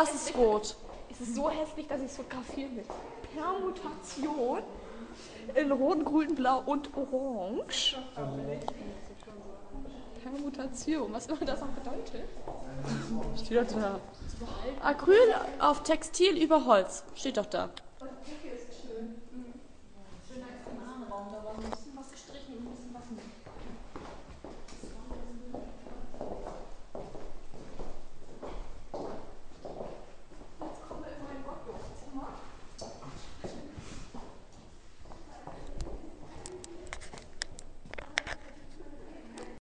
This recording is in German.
Das ist rot. Es ist so hässlich, dass ich es fotografieren will. Permutation in Rot, Grün, Blau und Orange. Permutation, was immer das auch bedeutet. Steht doch da. Acryl auf Textil über Holz. Steht doch da. Okay.